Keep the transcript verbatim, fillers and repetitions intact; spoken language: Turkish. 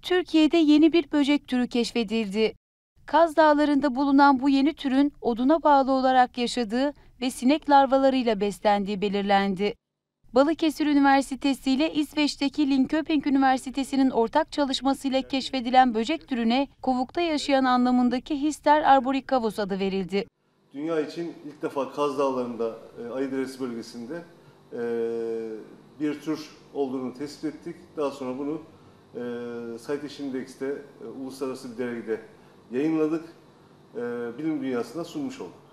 Türkiye'de yeni bir böcek türü keşfedildi. Kaz Dağları'nda bulunan bu yeni türün oduna bağlı olarak yaşadığı ve sinek larvalarıyla beslendiği belirlendi. Balıkesir Üniversitesi ile İsveç'teki Linköping Üniversitesi'nin ortak çalışmasıyla keşfedilen böcek türüne kovukta yaşayan anlamındaki Hister arboricavus adı verildi. Dünya için ilk defa Kaz Dağları'nda, e, Ayıderesi bölgesinde e, bir tür olduğunu tespit ettik. Daha sonra bunu e, Citation Index'te, e, uluslararası bir dergide yayınladık. E, bilim dünyasına sunmuş olduk.